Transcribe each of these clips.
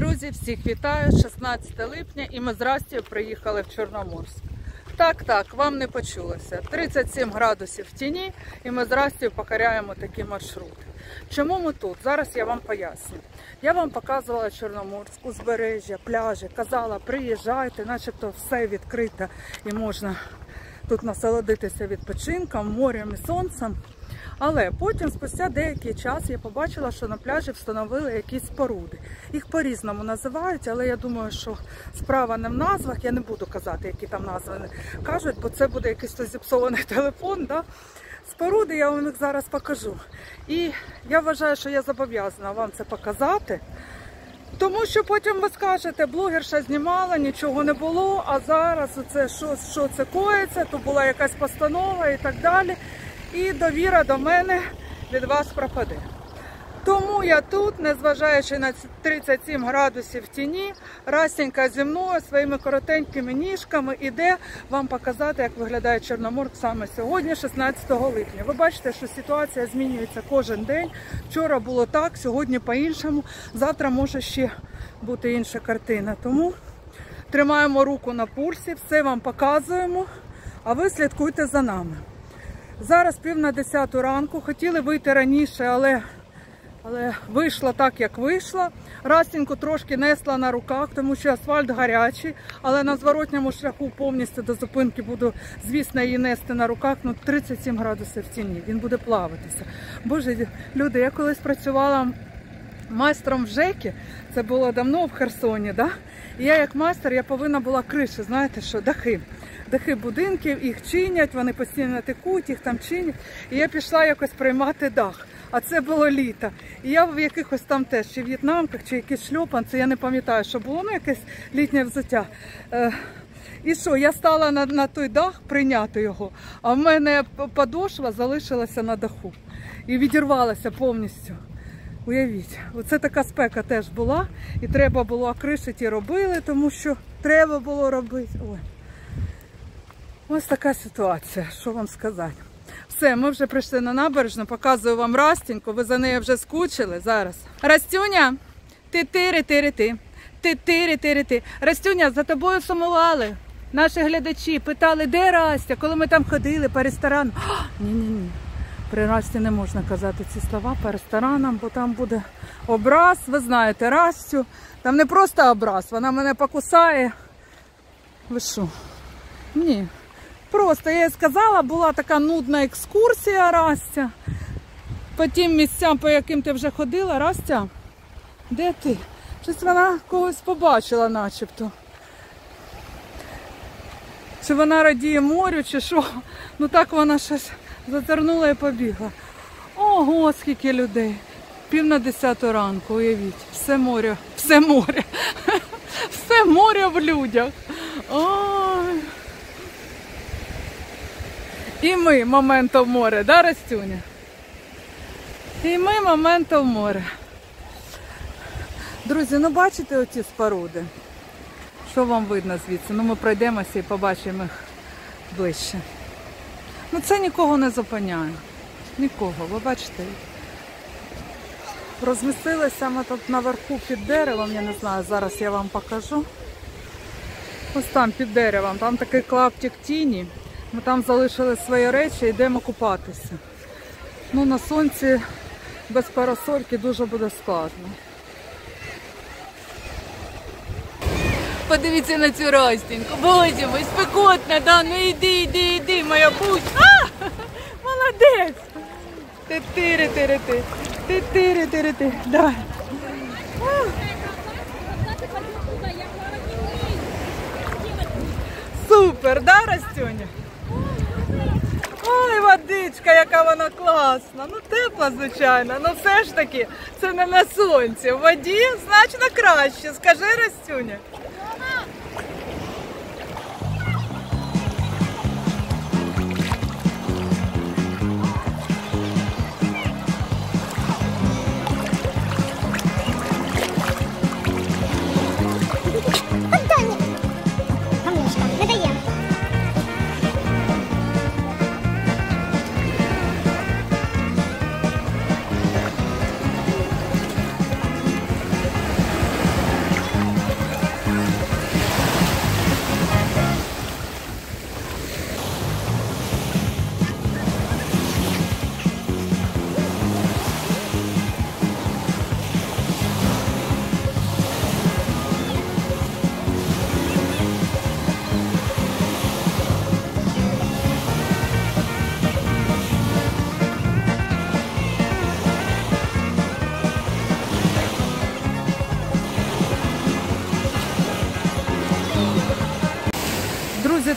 Друзі, всіх вітаю! 16 липня і ми з Растю приїхали в Чорноморськ. Так, вам не почулося. 37 градусів в тіні і ми з Растю покоряємо такі маршрути. Чому ми тут? Зараз я вам поясню. Я вам показувала Чорноморськ, узбережжя, пляжі, казала, приїжджайте, начебто все відкрите і можна тут насолодитися відпочинком, морем і сонцем. Але потім, спустя деякий час, я побачила, що на пляжі встановили якісь споруди. Їх по-різному називають, але я думаю, що справа не в назвах. Я не буду казати, які там назви кажуть, бо це буде якийсь зіпсований телефон. Да? Споруди я вам їх зараз покажу. І я вважаю, що я зобов'язана вам це показати. Тому що потім ви скажете, блогерша знімала, нічого не було, а зараз оце, що це коїться, то була якась постанова і так далі. І довіра до мене від вас пропаде. Тому я тут, незважаючи на 37 градусів в тіні, Растенька зі мною своїми коротенькими ніжками іде вам показати, як виглядає Чорноморськ саме сьогодні, 16 липня. Ви бачите, що ситуація змінюється кожен день. Вчора було так, сьогодні по-іншому, завтра може ще бути інша картина. Тому тримаємо руку на пульсі, все вам показуємо, а ви слідкуйте за нами. Зараз 9:50 ранку, хотіли вийти раніше, але вийшло так, як вийшло. Растеньку трошки несла на руках, тому що асфальт гарячий, але на зворотньому шляху повністю до зупинки буду, звісно, її нести на руках. 37 градусів в тіні, він буде плаватися. Боже, люди, я колись працювала майстром в ЖЕКі, це було давно в Херсоні, да? І я як майстер, я повинна була криші, знаєте що, дахи будинків, їх чинять, вони постійно текуть, їх там чинять. І я пішла якось приймати дах. А це було літо. І я в якихось там теж, чи в'єтнамках, чи якісь шльопанці, я не пам'ятаю, що було, якесь літнє взуття. І що, я стала на той дах прийняти його, а в мене подошва залишилася на даху. І відірвалася повністю. Уявіть, оце така спека теж була. І треба було, кришити робили, тому що треба було робити. Ой. Ось така ситуація, що вам сказати. Все, ми вже прийшли на набережну, показую вам Растеньку, ви за нею вже скучили зараз. Растюня, ти-ти-ри-ти-ри-ти, ти-ти-ри-ти-ри-ти. Растюня, за тобою сумували. Наші глядачі питали, де Растя, коли ми там ходили по ресторану. Ні-ні-ні, при Расті не можна казати ці слова по ресторанам, бо там буде образ, ви знаєте, Растю. Там не просто образ, вона мене покусає. Ви що? Ні. Просто, я їй сказала, була така нудна екскурсія, Растя. По тим місцям, по яким ти вже ходила. Растя, де ти? Щось вона когось побачила начебто. Чи вона радіє морю, чи що? Ну так вона щось зазирнула і побігла. Ого, скільки людей. 9:50 ранку, уявіть. Все море. Все море в людях. Ой. І ми моментом море, да, Растюня? І ми моментом море. Друзі, ну бачите оці споруди? Що вам видно звідси? Ну ми пройдемося і побачимо їх ближче. Ну це нікого не зупиняє. Нікого, ви бачите? Розмістилися ми тут наверху під деревом, я не знаю, зараз я вам покажу. Ось там під деревом, там такий клаптик тіні. Ми там залишили свої речі, йдемо купатися. Ну, на сонці без парасольки дуже буде складно. Подивіться на цю Растеньку. Боже мой, спекотно, да? Ну іди, моя будь. Молодець! Ти-ти-ри-ти-ри-ти. Ти-ти-ри-ти-ри-ти. Давай. Супер, да, Растюня? Ой, водичка, яка вона класна. Ну, тепла, звичайно. Ну, все ж таки, це не на сонці. В воді значно краще. Скажи, Растюня.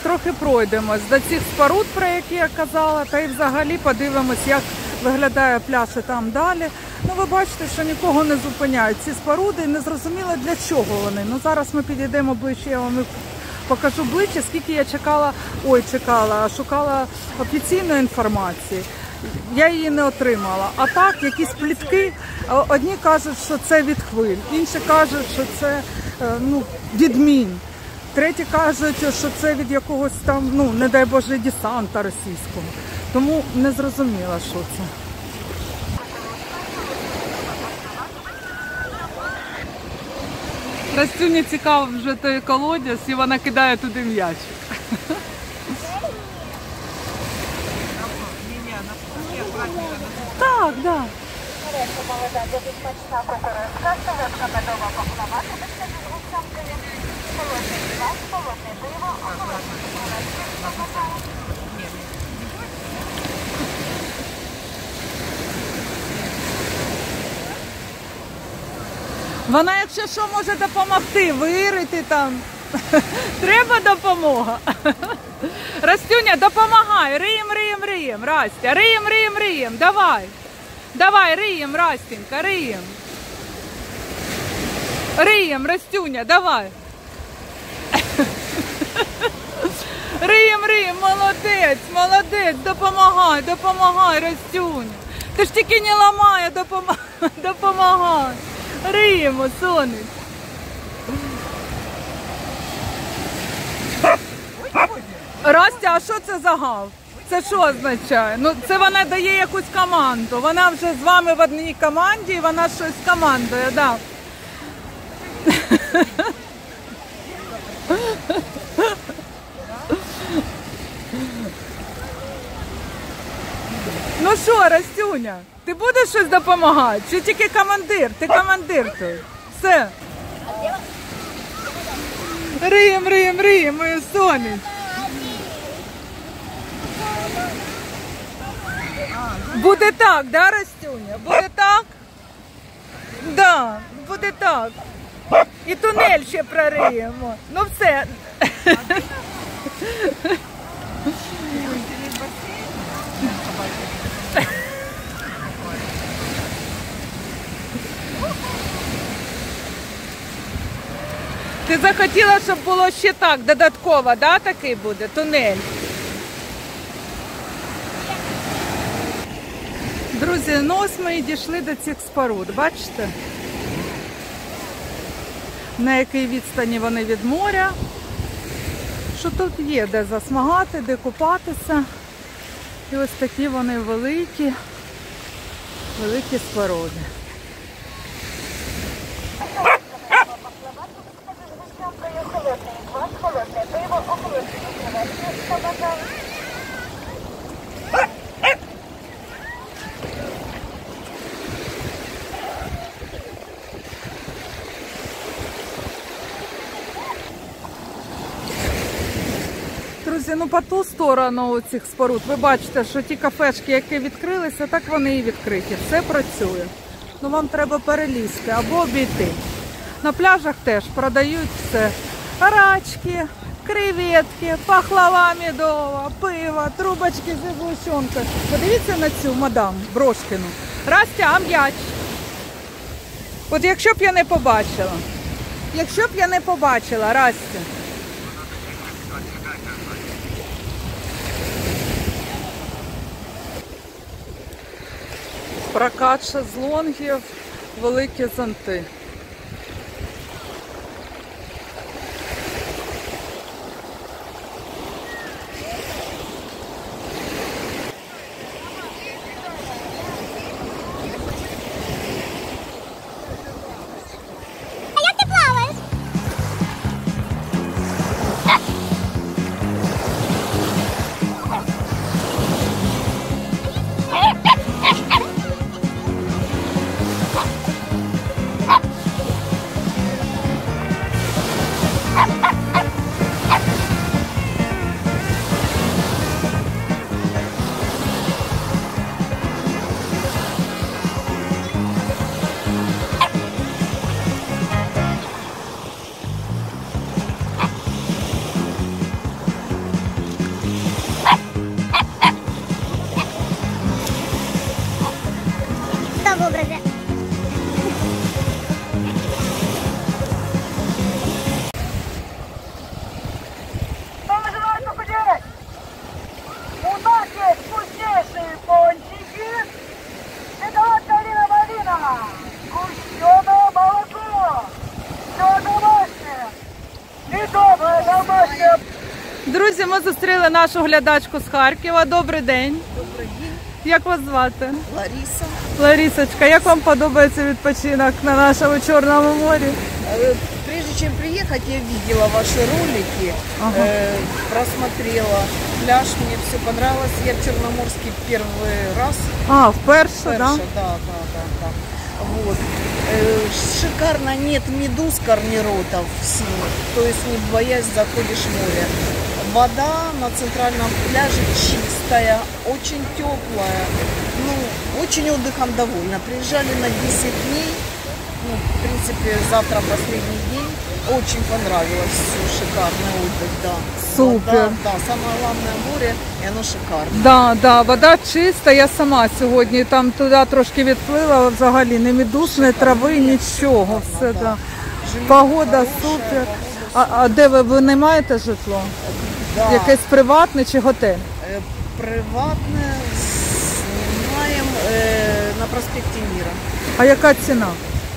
трохи пройдемось до цих споруд, про які я казала, та й взагалі подивимось, як виглядає пляж і там далі. Ну, ви бачите, що нікого не зупиняють. Ці споруди, і не зрозуміло, для чого вони. Ну, зараз ми підійдемо ближче, я вам покажу ближче, скільки я шукала офіційної інформації. Я її не отримала. А так, якісь плітки, одні кажуть, що це від хвиль, інші кажуть, що це від мін. Треті кажуть, що це від якогось там, не дай Боже, десанта російського. Тому не зрозуміла, що це. Растюні цікаво вже той колодязь, і вона кидає туди м'ячик. Так, так. Вона, якщо що, може допомогти, вирити там. Треба допомога. Растюня, допомагай. Риєм. Растя, риєм. Давай, риєм, Растенька, риєм. Риєм, Растюня, давай. Риєм, молодець, допомагай, Растюня. Ти ж тільки не ламай, допомагай. Риємо, сонечко. Растя, а що це за гав? Це що означає? Ну, це вона дає якусь команду. Вона вже з вами в одній команді, і вона щось командує, да. Ну що, Растюня, ти будеш щось допомагати? Чи тільки командир? Ти командир тут. Все. Риєм, моє сонечко. Буде так, да, Растюня? Буде так? Да, буде так. І тунель ще прориємо. Ну все. Ти захотіла, щоб було ще так, додатково, да, такий буде тунель? Друзі, ну ось ми і дійшли до цих споруд, бачите? На якій відстані вони від моря. Що тут є, де засмагати, де купатися. І ось такі вони великі споруди. Друзі, ну по ту сторону цих споруд ви бачите, що ті кафешки, які відкрилися, так вони і відкриті. Все працює. Ну вам треба перелізти або обійти. На пляжах теж продають все. Рачки, креветки, пахлава медова, пиво, трубочки з згущенкою. Подивіться на цю мадам Брошкіну. Растя, а м'яч. От якщо б я не побачила, Растя. Прокат шезлонгів, великі зонти. Ah! Друзі, ми зустріли нашу глядачку з Харкова. Добрий день. Добрый день, Як вас звати? Лариса. Ларисочка, як вам подобається відпочинок на нашому Чорному морі? Прежде чем приехать, я видела ваши ролики, Ага. просмотрела пляж, мне все понравилось. Я в Черноморске первый раз. А, вперше, так? Да? Да. Вот. Шикарно, нет медуз, корниротов синих, то есть не боясь заходишь в море. Вода на центральном пляже чистая, очень теплая, ну, очень отдыхом довольна. Приезжали на 10 дней, ну, в принципе, завтра последний день. Очень понравилось, все шикарный отдых, да. Супер. Вода, да, самое главное море, и оно шикарно. Да, да, вода чиста. Я сама сьогодні там туди трошки відплила, взагалі не медуз, не трави, нічого. Все, да. Жилье Погода хорошее, супер. погода А де ви не маєте житло? Да. Якесь приватне чи готель? Приватне снимаем на проспекте Мира. А яка ціна?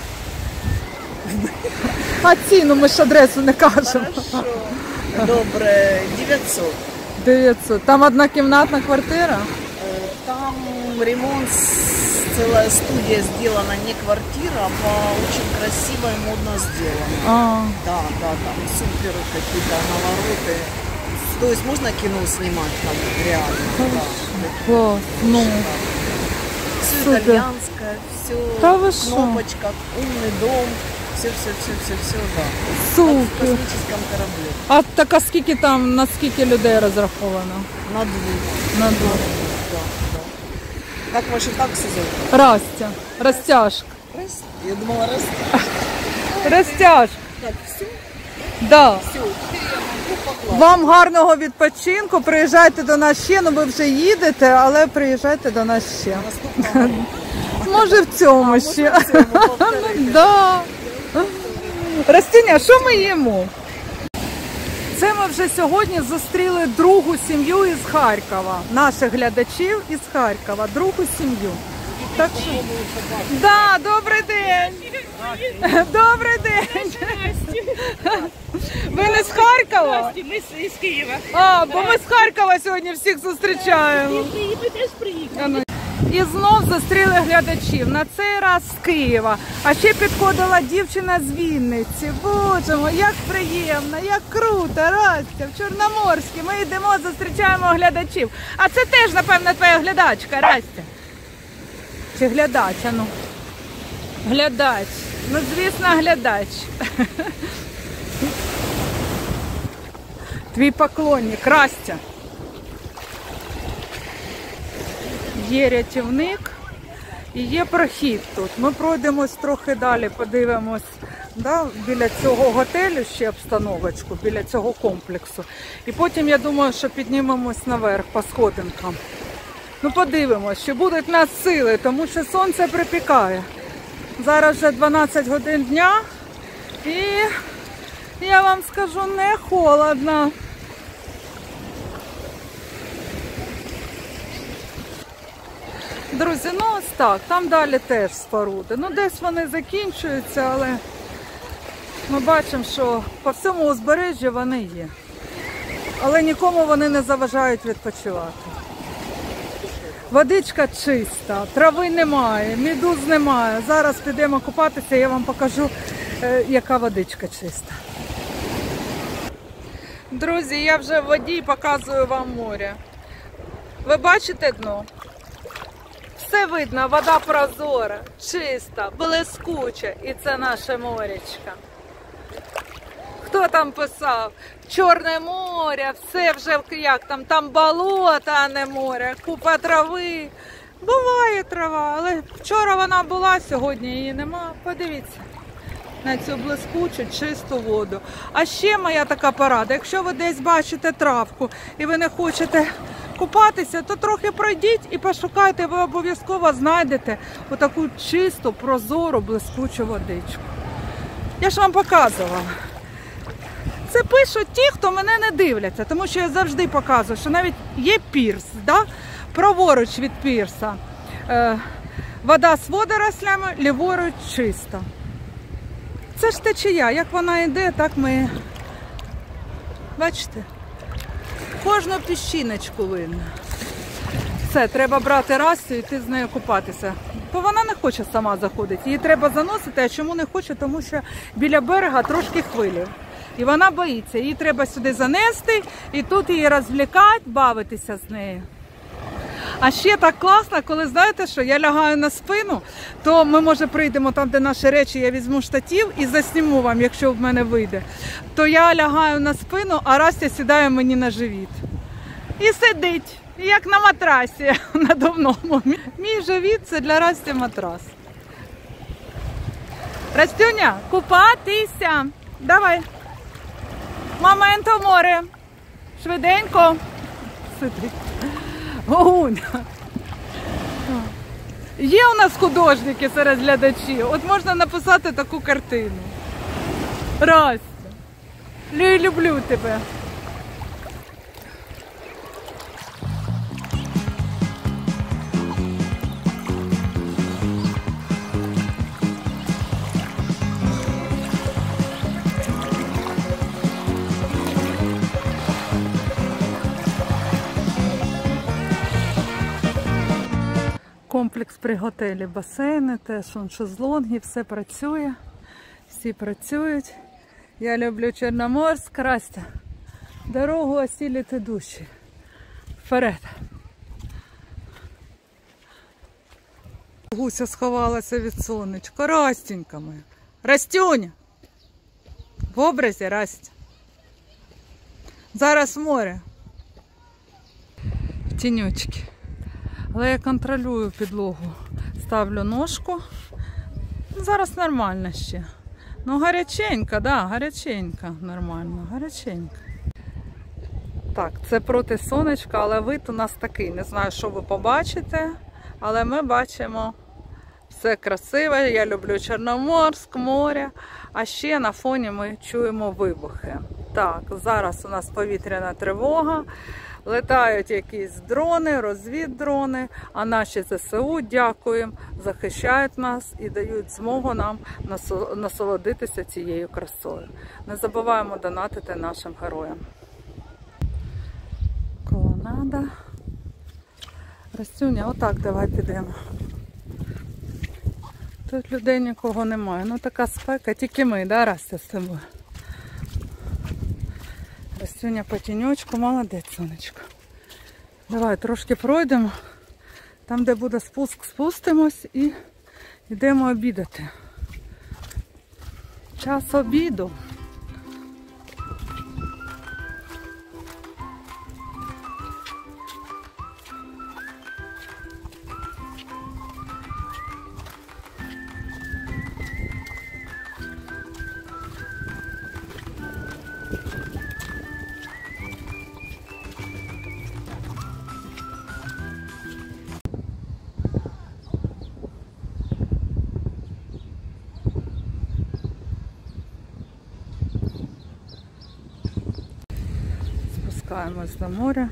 А ціну ми ж адресу не кажемо. Хорошо. Добре, 900. 900. Там однокімнатна квартира? Там ремонт, целая студия сделана, не квартира, а очень красиво и модно сделано. А, Да, там супер какие-то навороты. То есть можно кино снимать там реально. Да. клас. Ну, Все Супер. итальянское, все Да вы в шо? кнопочках, умный дом, все, да. Как в супер. космическом корабле. А так а скільки там, на скільки людей розраховано? На двух. На двох. Да. Как ваши таксы зовут? Растя. Розтяжка. Я думала, Розтяжка. Так, все, Да. все. Поклад. Вам гарного відпочинку. Приїжджайте до нас ще. Ну ви вже їдете, але приїжджайте до нас ще. Наступного. Може в цьому ще. Да. Растіня, що ми їмо? Це ми вже сьогодні зустріли другу сім'ю із Харкова. Наших глядачів із Харкова. Другу сім'ю. Так що... Да, добрий день. Добрий день. Ви не з Харкова? Ми з Києва. А, бо ми з Харкова сьогодні всіх зустрічаємо. І ми теж приїхали. І знов зустріли глядачів, на цей раз з Києва. А ще підходила дівчина з Вінниці. Боже мой, як приємно, як круто, Растя, в Чорноморській. Ми йдемо, зустрічаємо глядачів. А це теж, напевно, твоя глядачка, Растя. Чи глядач, а ну? Глядач. Ну, звісно, глядач. Твій поклонник, Растя. Є рятівник і є прохід тут. Ми пройдемось трохи далі, подивимось, да, біля цього готелю ще обстановочку, біля цього комплексу. І потім, я думаю, що піднімемось наверх по сходинкам. Ну подивимось, чи будуть в нас сили, тому що сонце припікає. Зараз вже 12 годин дня і я вам скажу, не холодно. Друзі, ну ось так, там далі теж споруди. Ну десь вони закінчуються, але ми бачимо, що по всьому узбережжю вони є. Але нікому вони не заважають відпочивати. Водичка чиста, трави немає, медуз немає. Зараз підемо купатися, я вам покажу, яка водичка чиста. Друзі, я вже в воді і показую вам море. Ви бачите дно? Все видно, вода прозора, чиста, блискуча. І це наше морячко. Хто там писав? Чорне море, все вже як там болото, а не море, купа трави. Буває трава, але вчора вона була, сьогодні її нема. Подивіться на цю блискучу, чисту воду. А ще моя така порада, якщо ви десь бачите травку і ви не хочете купатися, то трохи пройдіть і пошукайте, ви обов'язково знайдете отаку чисту, прозору, блискучу водичку. Я ж вам показувала. Це пишуть ті, хто мене не дивляться, тому що я завжди показую, що навіть є пірс, да? Праворуч від пірса. Вода з водорослями, ліворуч чиста. Це ж течія, як вона йде, так ми, бачите, Кожну піщиночку видно. Все, треба брати Растю і йти з нею купатися. Бо вона не хоче сама заходити. Її треба заносити, а чому не хоче? Тому що біля берега трошки хвилі. І вона боїться. Її треба сюди занести і тут її розвлікати, бавитися з нею. А ще так класно, коли, знаєте що, я лягаю на спину, то ми, може, прийдемо там, де наші речі, я візьму штатив і засніму вам, якщо в мене вийде. То я лягаю на спину, а Растя сідає мені на живіт. І сидить, як на матрасі надувному. Мій живіт – це для Расті матрас. Растюня, купатися. Давай. Моменто море. Швиденько. Сидить. Гуня. Є у нас художники серед глядачів. От можна написати таку картину. Растя, люблю тебе. Комплекс при готелі, басейни, теж шезлонги, все працює, всі працюють. Я люблю Чорноморськ. Растя, дорогу осілити душі. Вперед. Гуся сховалася від сонечка. Растенька моя. Растюня. В образі, Растя. Зараз море. В тінючки. Але я контролюю підлогу. Ставлю ножку. Зараз нормально ще. Ну, гаряченька, да, гаряченька. Нормально, гаряченька. Так, це проти сонечка, але вид у нас такий. Не знаю, що ви побачите, але ми бачимо все красиве. Я люблю Чорноморськ, море. А ще на фоні ми чуємо вибухи. Так, зараз у нас повітряна тривога. Летають якісь дрони, розвіддрони, а наші ЗСУ, дякуємо, захищають нас і дають змогу нам насолодитися цією красою. Не забуваємо донатити нашим героям. Колонада. Растюня, отак давай підемо. Тут людей нікого немає. Ну така спека, тільки ми, да, Растя, з тобою? Растюня по тіньочку, молодець, сонечко. Давай трошки пройдемо. Там, де буде спуск, спустимось і йдемо обідати. Час обіду. Спускаємось до моря.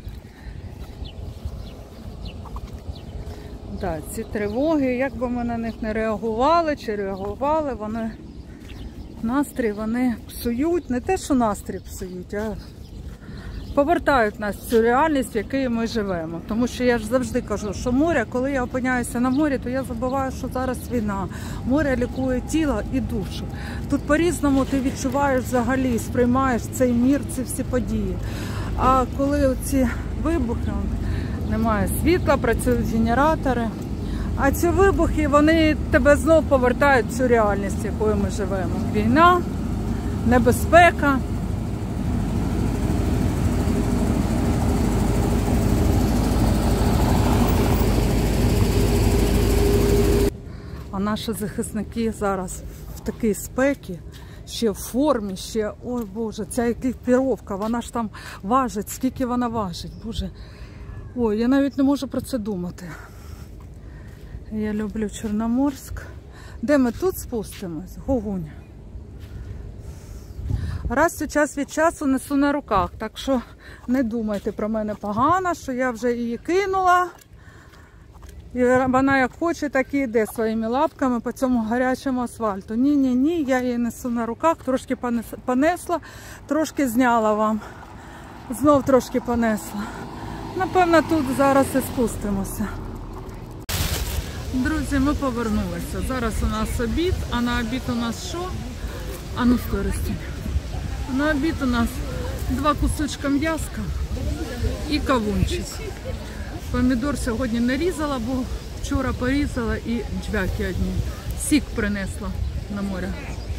Да, ці тривоги, як би ми на них не реагували чи реагували, вони настрій вони псують. Не те, що настрій псують, а повертають нас в цю реальність, в якій ми живемо. Тому що я ж завжди кажу, що море, коли я опиняюся на морі, то я забуваю, що зараз війна. Море лікує тіло і душу. Тут по-різному ти відчуваєш взагалі, сприймаєш цей мір, ці всі події. А коли ці вибухи, немає світла, працюють генератори, а ці вибухи, вони тебе знов повертають в цю реальність, якою ми живемо. Війна, небезпека. А наші захисники зараз в такій спеці, ще в формі, ще, ой Боже, ця екіпіровка, вона ж там важить, скільки вона важить, Боже. Ой, я навіть не можу про це думати. Я люблю Чорноморськ. Де ми тут спустимось? Гогунь. Растю час від часу несу на руках, так що не думайте про мене погано, що я вже її кинула. І вона як хоче, так і йде своїми лапками по цьому гарячому асфальту. Ні, я її несу на руках, трошки понесла, трошки зняла вам Знов трошки понесла. Напевно, тут зараз і спустимося. Друзі, ми повернулися. Зараз у нас обід, а на обід у нас що? А ну, сторістень. На обід у нас 2 кусочка м'яска і кавунчик. Помідор сьогодні не різала, бо вчора порізала і джвяки одні. Сік принесла на море.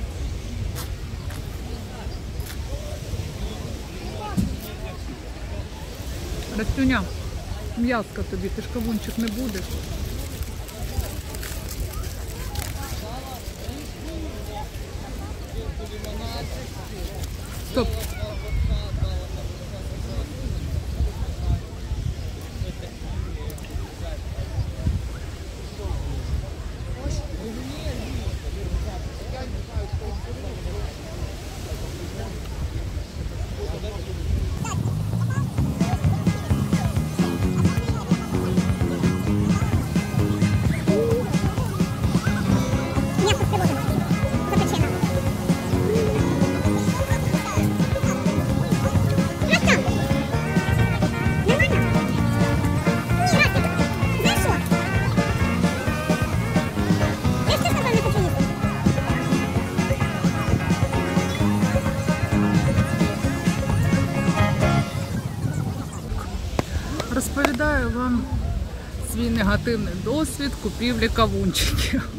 Растюня, м'яска тобі, ти ж кавунчик не будеш. Стоп. Розповідаю вам свій негативний досвід купівлі кавунчиків.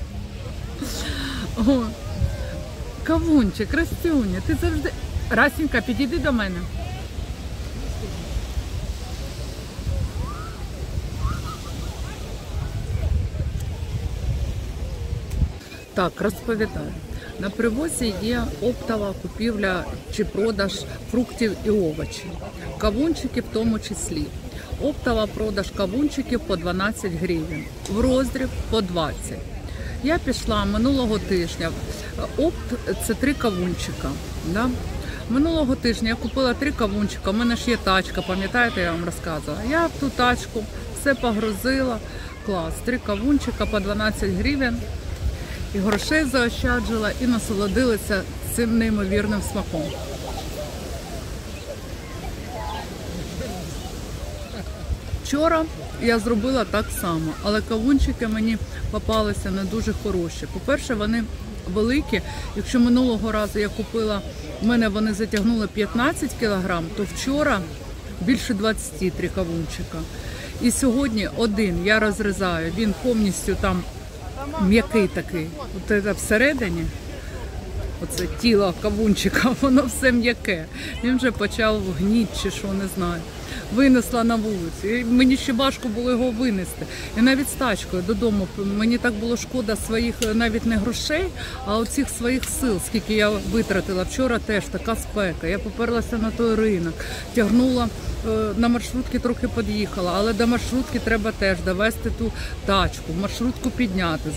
О, кавунчик, Растюня, ти завжди... Расінька, підійди до мене. Так, розповідаю. На привозі є оптова купівля чи продаж фруктів і овочів. Кавунчики в тому числі. Оптова продаж кавунчиків по 12 гривень, в роздріб по 20. Я пішла минулого тижня, опт – це 3 кавунчика. Да? Минулого тижня я купила 3 кавунчика, у мене ж є тачка, пам'ятаєте, я вам розказувала. Я в ту тачку все погрузила, клас, 3 кавунчика по 12 гривень. І грошей заощаджила, і насолодилася цим неймовірним смаком. Вчора я зробила так само, але кавунчики мені попалися не дуже хороші. По-перше, вони великі. Якщо минулого разу я купила, в мене вони затягнули 15 кг, то вчора більше 23 кавунчика. І сьогодні один я розрізаю, він повністю там м'який такий. От це всередині, оце тіло кавунчика, воно все м'яке. Він вже почав гніти чи що, не знаю. Винесла на вулицю. І мені ще важко було його винести. І навіть з тачкою додому. Мені так було шкода своїх навіть не грошей, а оцих своїх сил, скільки я витратила. Вчора теж така спека. Я поперлася на той ринок, тягнула на маршрутки, трохи під'їхала, але до маршрутки треба теж довести ту тачку, маршрутку підняти.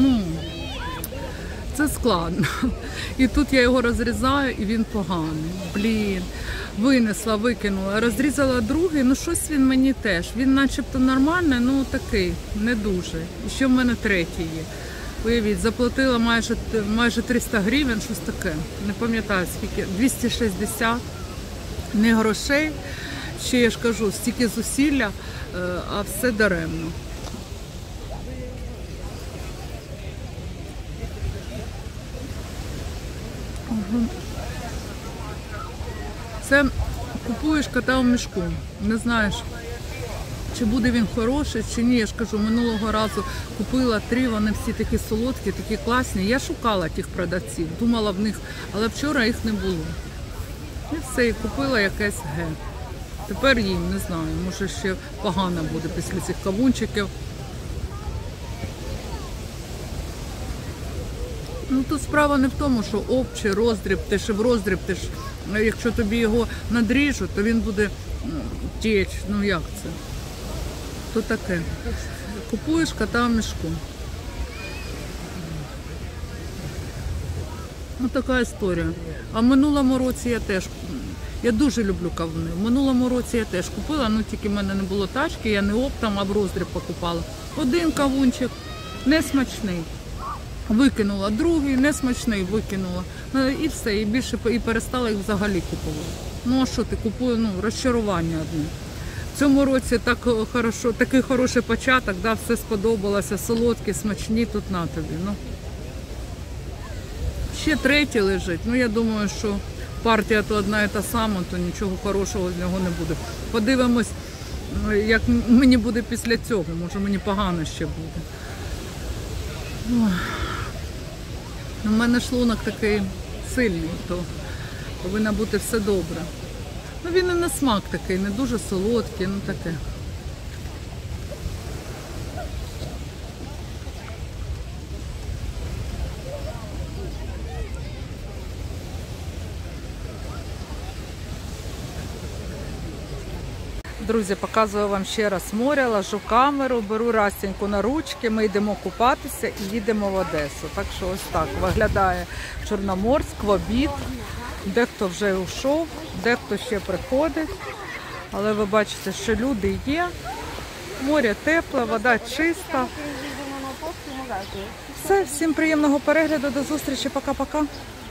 Це складно. І тут я його розрізаю, і він поганий. Блін. Винесла, викинула. Розрізала другий, ну щось він мені теж. Він начебто нормальний, ну такий, не дуже. І ще в мене третій є. Уявіть, заплатила майже 300 гривень, щось таке. Не пам'ятаю скільки. 260. Не грошей. Ще я ж кажу, стільки зусилля, а все даремно. Це купуєш кота в мішку, не знаєш, чи буде він хороший, чи ні. Я ж кажу, минулого разу купила 3, вони всі такі солодкі, такі класні. Я шукала тих продавців, думала в них, але вчора їх не було. І все, і купила якесь ге. Тепер їм, не знаю, може ще погано буде після цих кавунчиків. Ну, тут справа не в тому, що оп чи роздріб, ти ж в роздріб, ти ж, якщо тобі його надріжуть, то він буде течь, ну як це? То таке. Купуєш кота в мішку. Ось така історія. А в минулому році я дуже люблю кавуни. В минулому році я теж купила, ну тільки в мене не було тачки, я не оптом, а в роздріб покупала. Один кавунчик, несмачний. Викинула, другий, несмачний, викинула. І все, і більше і перестала їх взагалі купувати. Ну а що ти купуєш? Ну, розчарування одне. В цьому році такий хороший початок, да, все сподобалося, солодкі, смачні, тут на тобі. Ну. Ще третій лежить. Ну я думаю, що партія то одна і та сама, то нічого хорошого з нього не буде. Подивимось, як мені буде після цього. Може мені погано ще буде. Ой. У мене шлунок такий сильний, то повинно бути все добре. Ну він і на смак такий, не дуже солодкий, ну таке. Друзі, показую вам ще раз море, ложу камеру, беру Растіньку на ручки, ми йдемо купатися і їдемо в Одесу. Так що ось так виглядає Чорноморськ в обід. Дехто вже йшов, дехто ще приходить. Але ви бачите, що люди є. Море тепле, вода чиста. Все, всім приємного перегляду, до зустрічі, пока-пока.